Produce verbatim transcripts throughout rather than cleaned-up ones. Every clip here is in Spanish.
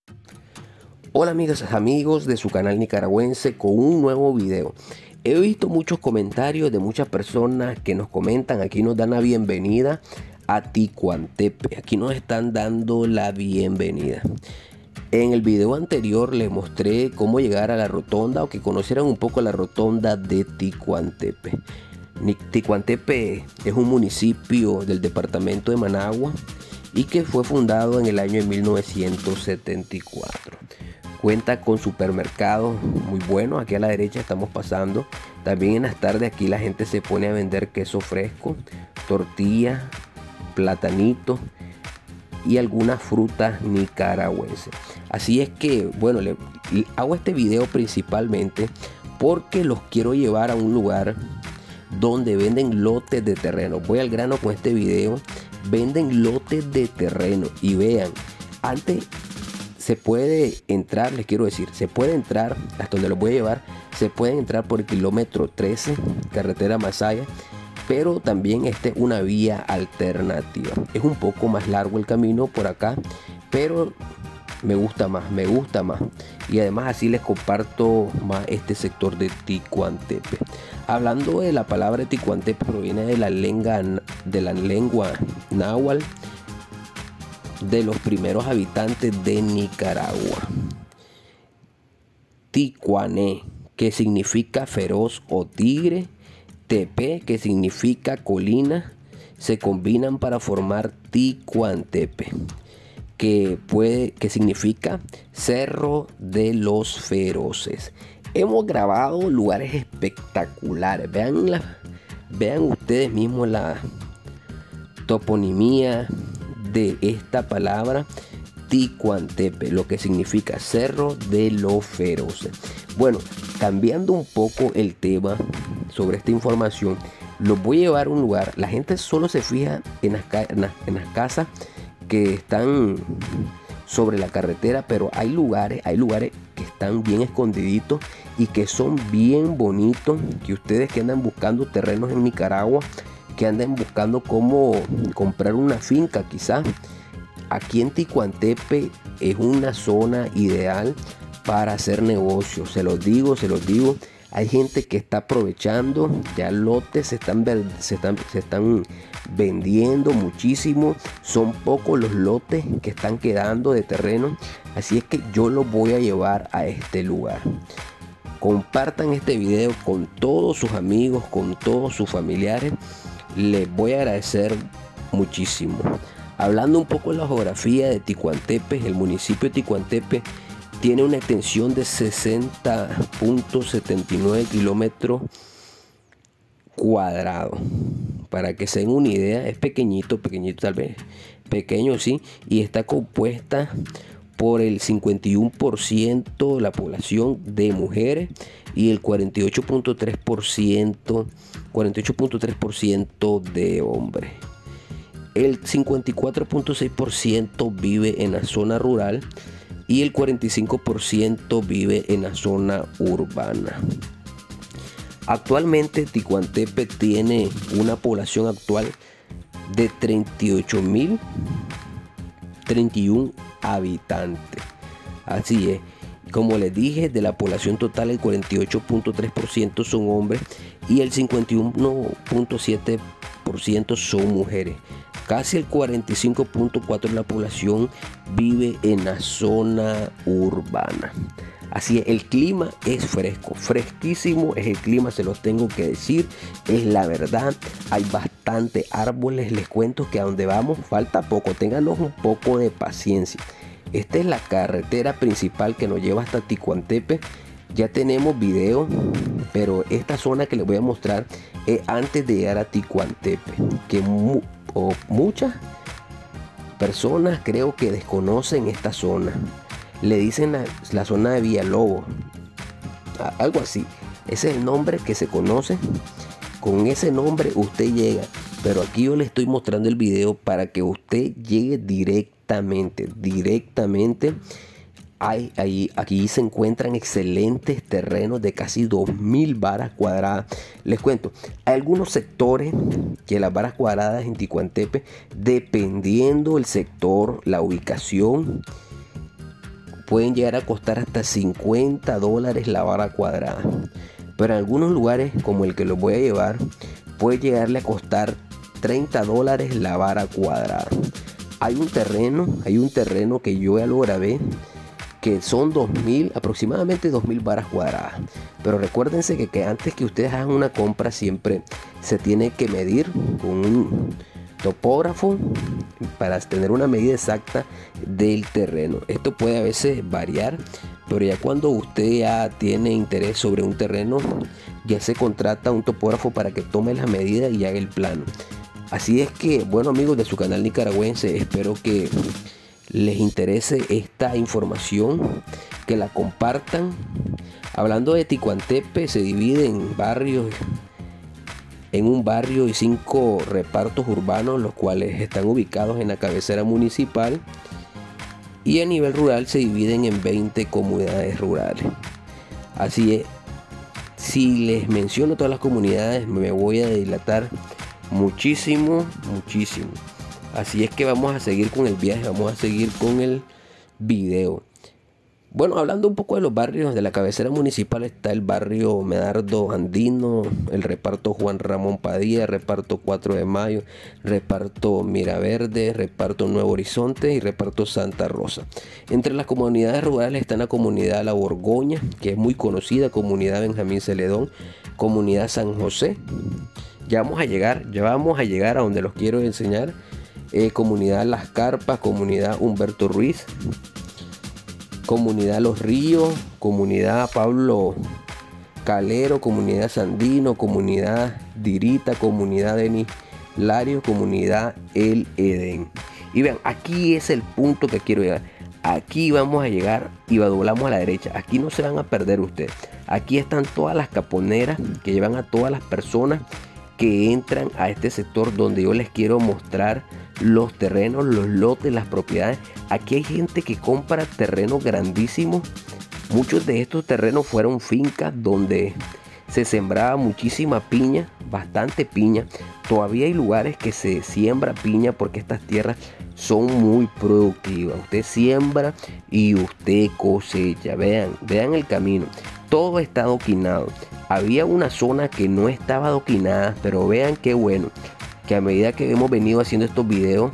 Hola amigas, amigos de su canal nicaragüense con un nuevo video. He visto muchos comentarios de muchas personas que nos comentan, aquí nos dan la bienvenida a Ticuantepe. Aquí nos están dando la bienvenida. En el video anterior les mostré cómo llegar a la rotonda o que conocieran un poco la rotonda de Ticuantepe. Ticuantepe es un municipio del departamento de Managua y que fue fundado en el año de mil novecientos setenta y cuatro. Cuenta con supermercados muy buenos. Aquí a la derecha estamos pasando. También en las tardes aquí la gente se pone a vender queso fresco, tortillas, platanitos y algunas frutas nicaragüenses. Así es que, bueno, le, le hago este video principalmente porque los quiero llevar a un lugar donde venden lotes de terreno. Voy al grano con este video. Venden lotes de terreno y vean, antes se puede entrar, les quiero decir, se puede entrar, hasta donde los voy a llevar, se puede entrar por el kilómetro trece, carretera Masaya, pero también esta es una vía alternativa. Es un poco más largo el camino por acá, pero me gusta más, me gusta más. Y además así les comparto más este sector de Ticuantepe. Hablando de la palabra Ticuantepe, proviene de la lengua, de la lengua náhuatl, de los primeros habitantes de Nicaragua. Ticuané, que significa feroz o tigre. Tepe, que significa colina, se combinan para formar Ticuantepe, que puede, que significa cerro de los feroces. Hemos grabado lugares espectaculares. Vean la, vean ustedes mismos la toponimia de esta palabra Ticuantepe, lo que significa cerro de los feroces. Bueno, cambiando un poco el tema sobre esta información, los voy a llevar a un lugar. La gente solo se fija en las, en las, en las casas que están sobre la carretera, pero hay lugares, hay lugares que están bien escondiditos y que son bien bonitos, que ustedes que andan buscando terrenos en Nicaragua, que anden buscando cómo comprar una finca quizás, aquí en Ticuantepe es una zona ideal para hacer negocios. Se los digo, se los digo. Hay gente que está aprovechando, ya lotes se están, se están, se están vendiendo muchísimo. Son pocos los lotes que están quedando de terreno. Así es que yo los voy a llevar a este lugar. Compartan este video con todos sus amigos, con todos sus familiares. Les voy a agradecer muchísimo. Hablando un poco de la geografía de Ticuantepe, el municipio de Ticuantepe tiene una extensión de sesenta punto setenta y nueve kilómetros cuadrados. Para que se den una idea, es pequeñito, pequeñito tal vez, pequeño sí, y está compuesta por el cincuenta y uno por ciento de la población de mujeres y el cuarenta y ocho punto tres por ciento de hombres. El cincuenta y cuatro punto seis por ciento vive en la zona rural y el cuarenta y cinco por ciento vive en la zona urbana. Actualmente Ticuantepe tiene una población actual de treinta y ocho mil treinta y uno habitantes. Así es, como les dije, de la población total el cuarenta y ocho punto tres por ciento son hombres y el cincuenta y uno punto siete por ciento son mujeres. Casi el cuarenta y cinco punto cuatro por ciento de la población vive en la zona urbana. Así es, el clima es fresco, fresquísimo es el clima, se los tengo que decir, es la verdad. Hay bastante árboles, les cuento que a donde vamos falta poco, ténganos un poco de paciencia. Esta es la carretera principal que nos lleva hasta Ticuantepe. Ya tenemos video, pero esta zona que les voy a mostrar es antes de llegar a Ticuantepe, que mu o muchas personas creo que desconocen esta zona. Le dicen la, la zona de Villalobos, algo así. Ese es el nombre que se conoce. Con ese nombre usted llega, pero aquí yo le estoy mostrando el video para que usted llegue directamente, directamente. Hay, hay, aquí se encuentran excelentes terrenos de casi dos mil varas cuadradas. Les cuento, hay algunos sectores que las varas cuadradas en Ticuantepe, dependiendo del sector, la ubicación, pueden llegar a costar hasta cincuenta dólares la vara cuadrada, pero en algunos lugares como el que los voy a llevar puede llegarle a costar treinta dólares la vara cuadrada. Hay un terreno, hay un terreno que yo ya lo grabé, que son dos mil, aproximadamente dos mil varas cuadradas. Pero recuérdense que, que antes que ustedes hagan una compra siempre se tiene que medir con un topógrafo para tener una medida exacta del terreno. Esto puede a veces variar, pero ya cuando usted ya tiene interés sobre un terreno, ya se contrata un topógrafo para que tome las medidas y haga el plano. Así es que, bueno, amigos de su canal nicaragüense, espero que les interese esta información, que la compartan. Hablando de Ticuantepe, se divide en barrios, en un barrio y cinco repartos urbanos, los cuales están ubicados en la cabecera municipal, y a nivel rural se dividen en veinte comunidades rurales. Así es, si les menciono todas las comunidades me voy a dilatar muchísimo, muchísimo. Así es que vamos a seguir con el viaje, vamos a seguir con el video. Bueno, hablando un poco de los barrios de la cabecera municipal, está el barrio Medardo Andino, el reparto Juan Ramón Padilla, reparto cuatro de mayo, reparto Miraverde, reparto Nuevo Horizonte y reparto Santa Rosa. Entre las comunidades rurales está la comunidad La Borgoña, que es muy conocida, comunidad Benjamín Celedón, comunidad San José. Ya vamos a llegar, ya vamos a llegar a donde los quiero enseñar. Eh, comunidad Las Carpas, comunidad Humberto Ruiz, comunidad Los Ríos, comunidad Pablo Calero, comunidad Sandino, comunidad Dirita, comunidad Denis Lario, comunidad El Edén. Y vean, aquí es el punto que quiero llegar. Aquí vamos a llegar y doblamos a la derecha. Aquí no se van a perder ustedes. Aquí están todas las caponeras que llevan a todas las personas que entran a este sector donde yo les quiero mostrar los terrenos, los lotes, las propiedades. Aquí hay gente que compra terrenos grandísimos. Muchos de estos terrenos fueron fincas donde se sembraba muchísima piña, bastante piña. Todavía hay lugares que se siembra piña porque estas tierras son muy productivas. Usted siembra y usted cosecha. Vean, vean el camino. Todo está adoquinado. Había una zona que no estaba adoquinada, pero vean qué bueno, que a medida que hemos venido haciendo estos videos,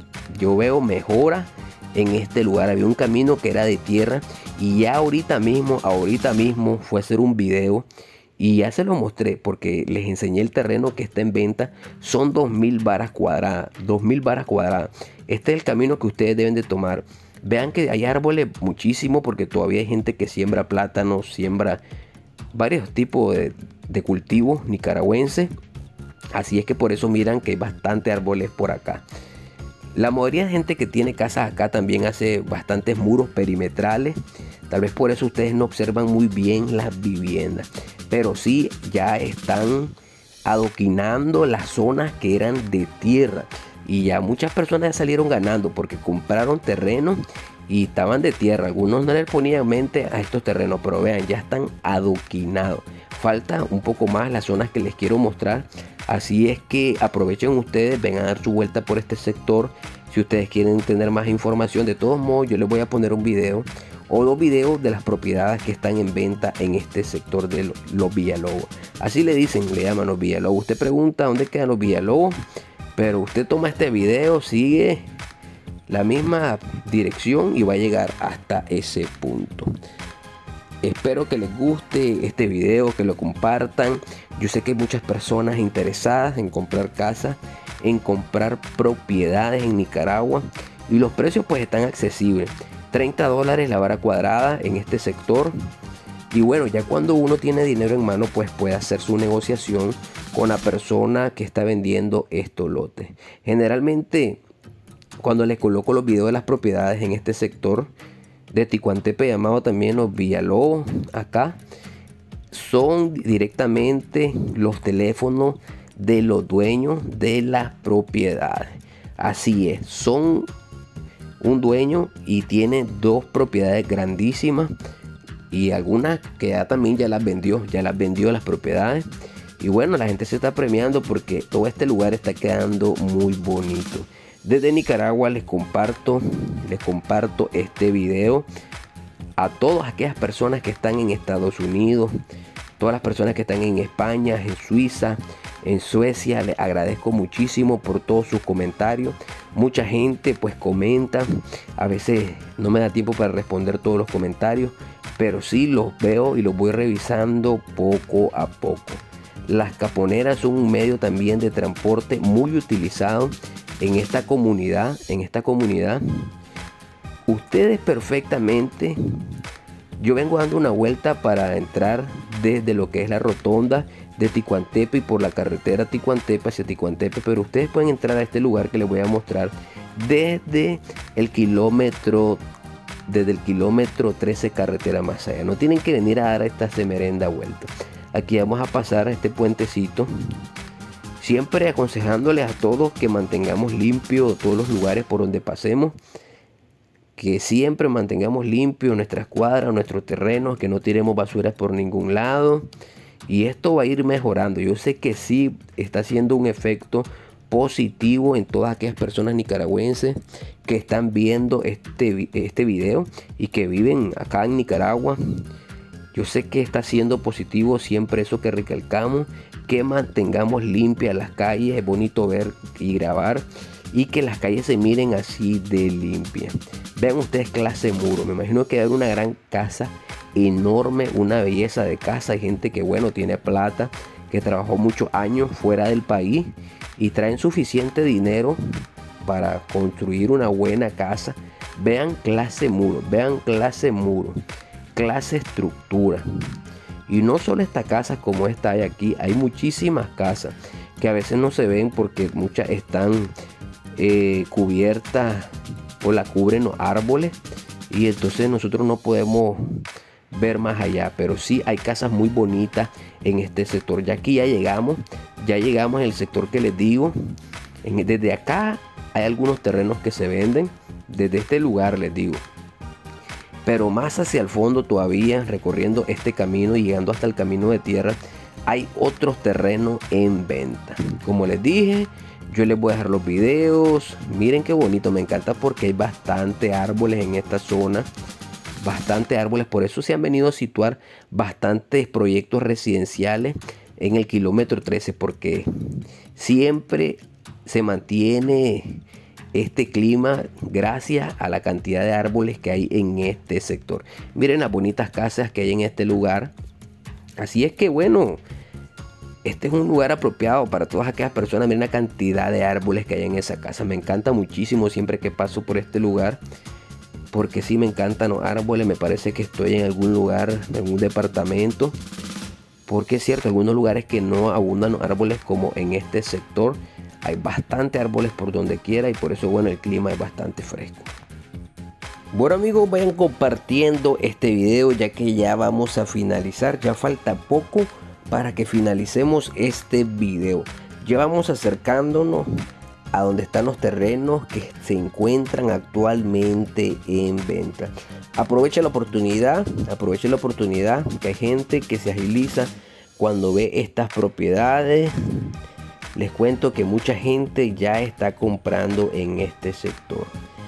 yo veo mejora en este lugar. Había un camino que era de tierra y ya ahorita mismo, ahorita mismo fue a hacer un video y ya se lo mostré porque les enseñé el terreno que está en venta. Son dos mil varas cuadradas, dos mil varas cuadradas. Este es el camino que ustedes deben de tomar. Vean que hay árboles muchísimo porque todavía hay gente que siembra plátanos, siembra varios tipos de, de cultivos nicaragüenses. Así es que por eso miran que hay bastante árboles por acá. La mayoría de gente que tiene casas acá también hace bastantes muros perimetrales. Tal vez por eso ustedes no observan muy bien las viviendas. Pero sí ya están adoquinando las zonas que eran de tierra. Y ya muchas personas ya salieron ganando porque compraron terrenos y estaban de tierra. Algunos no les ponían mente a estos terrenos, pero vean, ya están adoquinados. Falta un poco más las zonas que les quiero mostrar. Así es que aprovechen ustedes, vengan a dar su vuelta por este sector. Si ustedes quieren tener más información, de todos modos yo les voy a poner un video o dos videos de las propiedades que están en venta en este sector de los Villalobos. Así le dicen, le llaman los Villalobos. Usted pregunta dónde quedan los Villalobos, pero usted toma este video, sigue la misma dirección y va a llegar hasta ese punto. Espero que les guste este video, que lo compartan. Yo sé que hay muchas personas interesadas en comprar casas, en comprar propiedades en Nicaragua y los precios pues están accesibles. treinta dólares la vara cuadrada en este sector. Y bueno, ya cuando uno tiene dinero en mano pues puede hacer su negociación con la persona que está vendiendo estos lotes. Generalmente cuando les coloco los videos de las propiedades en este sector de Ticuantepe, llamado también los Villalobos, acá son directamente los teléfonos de los dueños de las propiedades. Así es, son un dueño y tiene dos propiedades grandísimas y algunas que ya también ya las vendió, ya las vendió las propiedades. Y bueno, la gente se está premiando porque todo este lugar está quedando muy bonito. Desde Nicaragua les comparto, les comparto este video. a todas aquellas personas que están en Estados Unidos, todas las personas que están en España, en Suiza, en Suecia. Les agradezco muchísimo por todos sus comentarios. Mucha gente pues comenta. A veces no me da tiempo para responder todos los comentarios, pero sí los veo y los voy revisando poco a poco. Las caponeras son un medio también de transporte muy utilizado en esta comunidad. En esta comunidad, ustedes perfectamente. Yo vengo dando una vuelta para entrar desde lo que es la rotonda de Ticuantepe y por la carretera Ticuantepe hacia Ticuantepe, pero ustedes pueden entrar a este lugar que les voy a mostrar desde el kilómetro desde el kilómetro trece carretera Masaya. No tienen que venir a dar esta semerenda vuelta. Aquí vamos a pasar a este puentecito, siempre aconsejándoles a todos que mantengamos limpios todos los lugares por donde pasemos, que siempre mantengamos limpios nuestras cuadras, nuestros terrenos, que no tiremos basuras por ningún lado. Y esto va a ir mejorando. Yo sé que sí está haciendo un efecto positivo en todas aquellas personas nicaragüenses que están viendo este, este video y que viven acá en Nicaragua. Yo sé que está siendo positivo siempre eso que recalcamos, que mantengamos limpias las calles. Es bonito ver y grabar y que las calles se miren así de limpias. Vean ustedes clase muro. Me imagino que hay una gran casa enorme, una belleza de casa. Hay gente que bueno tiene plata, que trabajó muchos años fuera del país y traen suficiente dinero para construir una buena casa. Vean clase muro, vean clase muro, clase estructura. Y no solo esta casa como esta hay aquí, hay muchísimas casas que a veces no se ven porque muchas están eh, cubiertas o la cubren los árboles y entonces nosotros no podemos ver más allá, pero sí hay casas muy bonitas en este sector. Ya aquí ya llegamos, ya llegamos en el sector que les digo. En, desde acá hay algunos terrenos que se venden, desde este lugar les digo, pero más hacia el fondo todavía, recorriendo este camino y llegando hasta el camino de tierra, hay otros terrenos en venta. Como les dije, yo les voy a dejar los videos. Miren qué bonito, me encanta porque hay bastante árboles en esta zona. Bastante árboles, por eso se han venido a situar bastantes proyectos residenciales en el kilómetro trece, porque siempre se mantiene este clima gracias a la cantidad de árboles que hay en este sector. Miren las bonitas casas que hay en este lugar. Así es que bueno, este es un lugar apropiado para todas aquellas personas. Miren la cantidad de árboles que hay en esa casa. Me encanta muchísimo siempre que paso por este lugar, porque sí me encantan los árboles. Me parece que estoy en algún lugar, en algún departamento, porque es cierto, algunos lugares que no abundan los árboles como en este sector. Hay bastante árboles por donde quiera y por eso bueno, el clima es bastante fresco. Bueno amigos, vayan compartiendo este video ya que ya vamos a finalizar. Ya falta poco para que finalicemos este video. Ya vamos acercándonos a donde están los terrenos que se encuentran actualmente en venta. Aprovechen la oportunidad, aprovechen la oportunidad que hay gente que se agiliza cuando ve estas propiedades. Les cuento que mucha gente ya está comprando en este sector.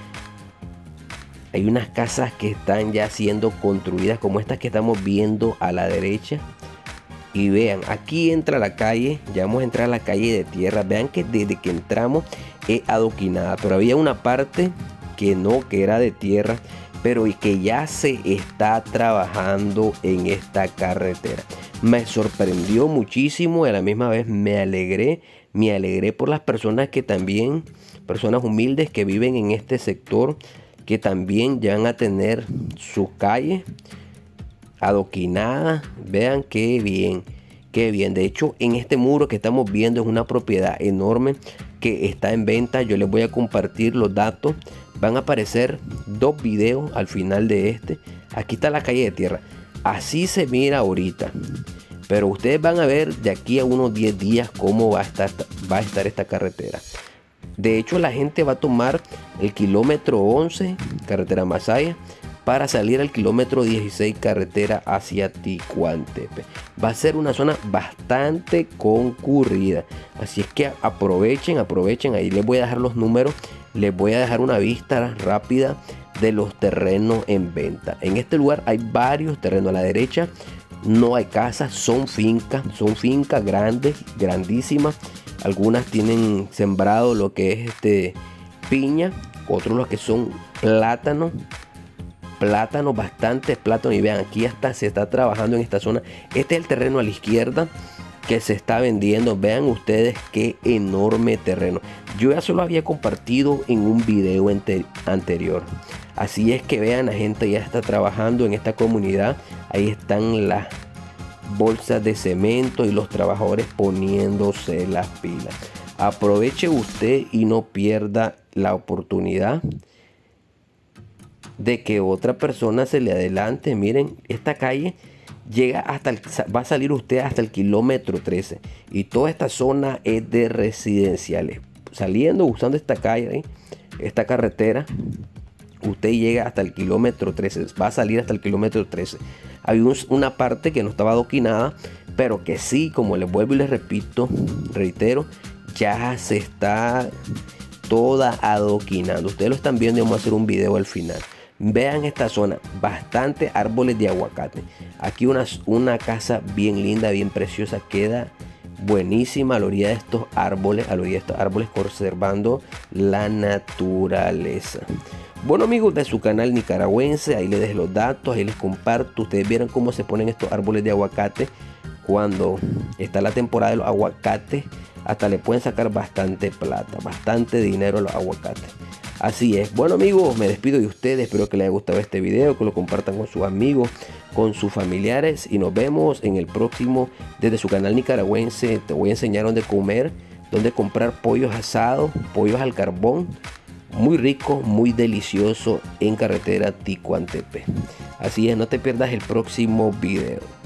Hay unas casas que están ya siendo construidas como estas que estamos viendo a la derecha. Y vean, aquí entra la calle, ya vamos a entrar a la calle de tierra. Vean que desde que entramos es adoquinada, pero había una parte que no, que era de tierra, pero y que ya se está trabajando en esta carretera. Me sorprendió muchísimo y a la misma vez me alegré, me alegré por las personas que también, personas humildes que viven en este sector, que también ya van a tener su calle adoquinada. Vean qué bien, qué bien. De hecho, en este muro que estamos viendo es una propiedad enorme que está en venta. Yo les voy a compartir los datos. Van a aparecer dos videos al final de este. Aquí está la calle de tierra. Así se mira ahorita. Pero ustedes van a ver de aquí a unos diez días cómo va a estar, va a estar esta carretera. De hecho, la gente va a tomar el kilómetro once, carretera Masaya, para salir al kilómetro dieciséis, carretera hacia Ticuantepe. Va a ser una zona bastante concurrida. Así es que aprovechen, aprovechen. Ahí les voy a dejar los números. Les voy a dejar una vista rápida de los terrenos en venta. En este lugar hay varios terrenos. A la derecha no hay casas, son fincas, son fincas grandes, grandísimas. Algunas tienen sembrado lo que es este piña, otros los que son plátanos, plátanos, bastantes plátanos. Y vean, aquí hasta se está trabajando en esta zona. Este es el terreno a la izquierda que se está vendiendo. Vean ustedes qué enorme terreno. Yo ya se lo había compartido en un video anterior. Así es que vean, la gente ya está trabajando en esta comunidad. Ahí están las bolsas de cemento y los trabajadores poniéndose las pilas. Aproveche usted y no pierda la oportunidad de que otra persona se le adelante. Miren, esta calle llega hasta el, va a salir usted hasta el kilómetro trece, y toda esta zona es de residenciales. Saliendo, usando esta calle, ¿eh? esta carretera, usted llega hasta el kilómetro trece, va a salir hasta el kilómetro trece. Hay un, una parte que no estaba adoquinada, pero que sí, como les vuelvo y les repito, reitero, ya se está toda adoquinando. Ustedes lo están viendo y vamos a hacer un video al final. Vean esta zona, bastante árboles de aguacate. Aquí una, una casa bien linda, bien preciosa, queda buenísima a la orilla de estos árboles, a la orilla de estos árboles, conservando la naturaleza. Bueno, amigos de su canal nicaragüense, ahí les dejo los datos, ahí les comparto. Ustedes vieron cómo se ponen estos árboles de aguacate cuando está la temporada de los aguacates. Hasta le pueden sacar bastante plata, bastante dinero a los aguacates. Así es. Bueno, amigos, me despido de ustedes. Espero que les haya gustado este video, que lo compartan con sus amigos, con sus familiares, y nos vemos en el próximo. Desde su canal nicaragüense te voy a enseñar dónde comer, dónde comprar pollos asados, pollos al carbón, muy rico, muy delicioso, en carretera Ticuantepe. Así es, no te pierdas el próximo video.